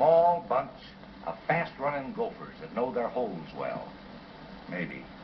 small bunch of fast-running gophers that know their holes well. Maybe.